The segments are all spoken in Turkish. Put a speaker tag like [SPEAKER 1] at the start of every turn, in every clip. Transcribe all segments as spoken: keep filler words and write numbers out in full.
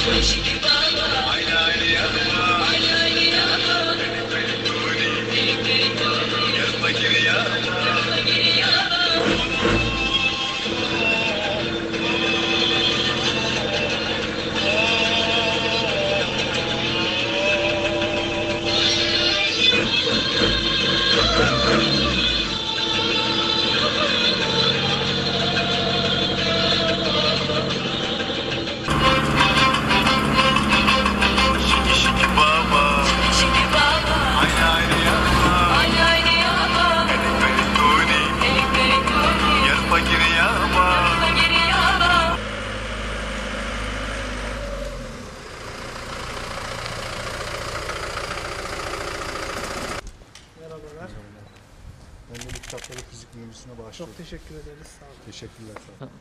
[SPEAKER 1] Aynı aynı yapma. Benim benim duni. Yazma gibi yapma.
[SPEAKER 2] Merhabalar.
[SPEAKER 3] Ben de bu kitapları fizik minibüsüne bağışlıyorum.
[SPEAKER 2] Çok teşekkür ederiz. Sağ olun.
[SPEAKER 3] Teşekkürler. Sağ olun.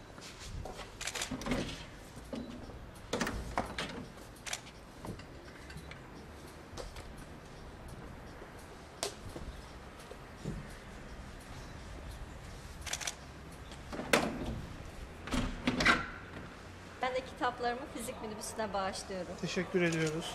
[SPEAKER 4] Ben de kitaplarımı fizik minibüsüne bağışlıyorum.
[SPEAKER 2] Teşekkür ediyoruz.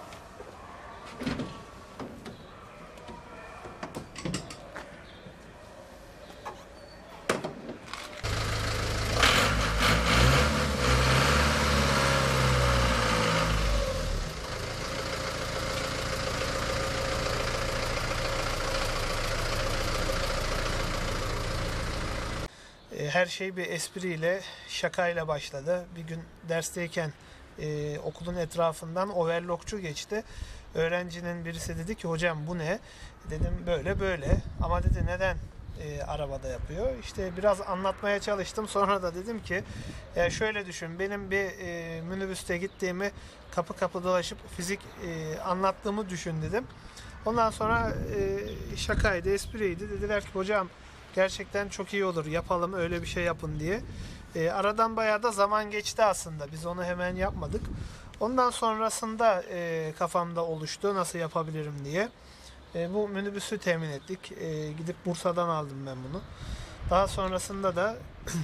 [SPEAKER 2] Her şey bir espriyle, şakayla başladı. Bir gün dersteyken e, okulun etrafından overlockçu geçti. Öğrencinin birisi dedi ki hocam bu ne? Dedim böyle böyle. Ama dedi neden e, arabada yapıyor? İşte biraz anlatmaya çalıştım. Sonra da dedim ki e, şöyle düşün. Benim bir e, minibüste gittiğimi kapı kapı dolaşıp fizik e, anlattığımı düşün dedim. Ondan sonra e, şakaydı, espriydi. Dediler ki hocam gerçekten çok iyi olur. Yapalım öyle bir şey yapın diye. E, aradan bayağı da zaman geçti aslında. Biz onu hemen yapmadık. Ondan sonrasında e, kafamda oluştu nasıl yapabilirim diye. E, bu minibüsü temin ettik. E, gidip Bursa'dan aldım ben bunu. Daha sonrasında da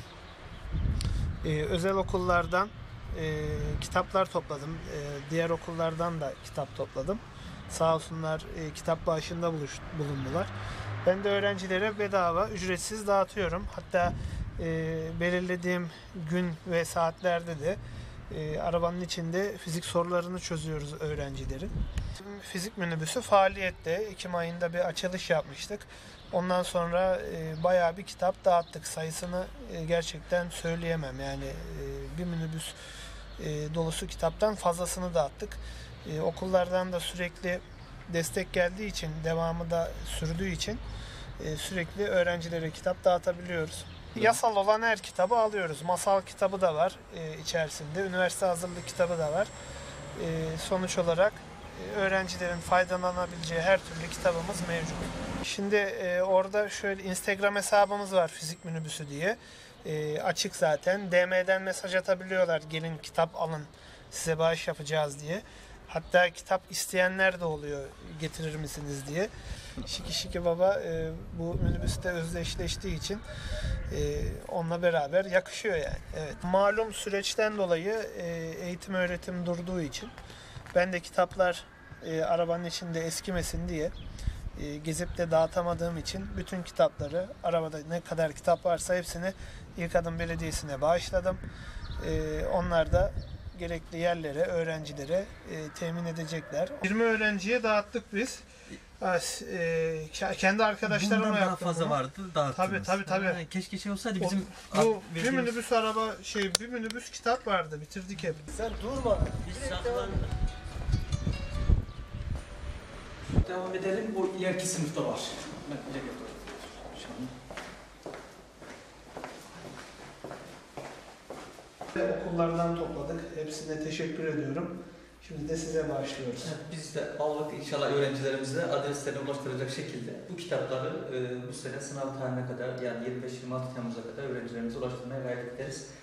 [SPEAKER 2] e, özel okullardan e, kitaplar topladım. E, diğer okullardan da kitap topladım. Sağ olsunlar e, kitap bağışında buluş, bulundular. Ben de öğrencilere bedava, ücretsiz dağıtıyorum. Hatta e, belirlediğim gün ve saatlerde de e, arabanın içinde fizik sorularını çözüyoruz öğrencilerin. Fizik minibüsü faaliyette. Ekim ayında bir açılış yapmıştık. Ondan sonra e, bayağı bir kitap dağıttık. Sayısını e, gerçekten söyleyemem. Yani e, bir minibüs e, dolusu kitaptan fazlasını dağıttık. E, okullardan da sürekli destek geldiği için, devamı da sürdüğü için e, sürekli öğrencilere kitap dağıtabiliyoruz. Yasal olan her kitabı alıyoruz. Masal kitabı da var e, içerisinde. Üniversite hazırlık kitabı da var. E, sonuç olarak e, öğrencilerin faydalanabileceği her türlü kitabımız mevcut. Şimdi e, orada şöyle Instagram hesabımız var fizik minibüsü diye. E, açık zaten. D M'den mesaj atabiliyorlar. Gelin kitap alın size bağış yapacağız diye. Hatta kitap isteyenler de oluyor getirir misiniz diye. Şiki Şiki Baba e, bu minibüste özdeşleştiği için e, onunla beraber yakışıyor yani. Evet. Malum süreçten dolayı e, eğitim öğretim durduğu için ben de kitaplar e, arabanın içinde eskimesin diye e, gezip de dağıtamadığım için bütün kitapları arabada ne kadar kitap varsa hepsini İlkadım Belediyesi'ne bağışladım. E, onlar da gerekli yerlere, öğrencilere e, temin edecekler. yirmi öğrenciye dağıttık biz. E, kendi arkadaşlarıma
[SPEAKER 5] Bundan daha
[SPEAKER 2] yaptım
[SPEAKER 5] fazla
[SPEAKER 2] bunu.
[SPEAKER 5] vardı dağıttınız.
[SPEAKER 2] Tabii tabii tabii.
[SPEAKER 5] Ha, keşke şey olsaydı bizim
[SPEAKER 2] O, bu bir
[SPEAKER 5] verdiğimiz-
[SPEAKER 2] minibüs araba şey bir minibüs kitap vardı. Bitirdik hep.
[SPEAKER 5] Sen durma. Biz saklan.
[SPEAKER 6] Devam edelim. Bu ileriki sınıfta var. Ben ileri yapıyorum. Şu an.
[SPEAKER 2] Okullardan topladık. Hepsine teşekkür ediyorum. Şimdi de size bağışlıyoruz.
[SPEAKER 5] Evet, biz de aldık inşallah öğrencilerimize adreslerine ulaştıracak şekilde bu kitapları e, bu sene sınav tarihine kadar yani yirmi beş yirmi altı Temmuz'a kadar öğrencilerimize ulaştırmaya gayret ederiz.